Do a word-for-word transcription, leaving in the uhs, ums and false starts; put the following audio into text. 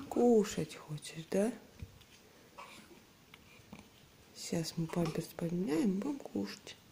Кушать хочешь, да? Сейчас мы памперс поменяем, будем кушать.